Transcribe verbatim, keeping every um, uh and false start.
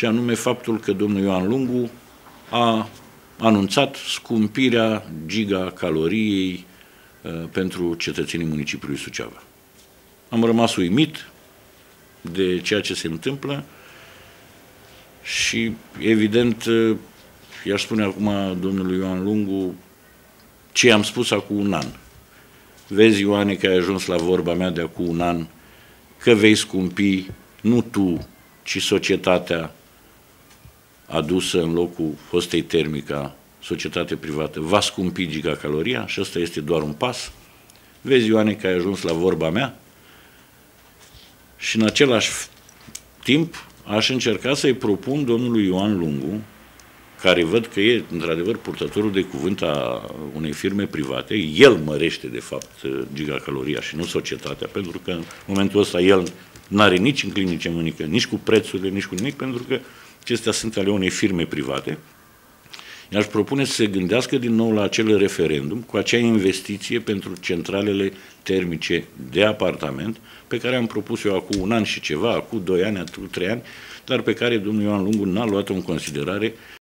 și anume faptul că domnul Ioan Lungu a anunțat scumpirea gigacaloriei uh, pentru cetățenii municipiului Suceava. Am rămas uimit de ceea ce se întâmplă și, evident, uh, i-aș spune acum domnului Ioan Lungu ce am spus acum un an. Vezi, Ioane, că ai ajuns la vorba mea de acum un an, că vei scumpi, nu tu, ci societatea adusă în locul fostei Termica, societate privată, va scumpi gigacaloria și ăsta este doar un pas. Vezi, Ioane, că ai ajuns la vorba mea și în același timp aș încerca să-i propun domnului Ioan Lungu, care văd că e, într-adevăr, purtătorul de cuvânt a unei firme private, el mărește, de fapt, gigacaloria și nu societatea, pentru că în momentul ăsta el nu are nici în clinice mânică, nici cu prețurile, nici cu nimic, pentru că acestea sunt ale unei firme private. I-aș propune să se gândească din nou la acel referendum, cu acea investiție pentru centralele termice de apartament, pe care am propus eu acum un an și ceva, acum doi ani, acum trei ani, dar pe care domnul Ioan Lungu n-a luat-o în considerare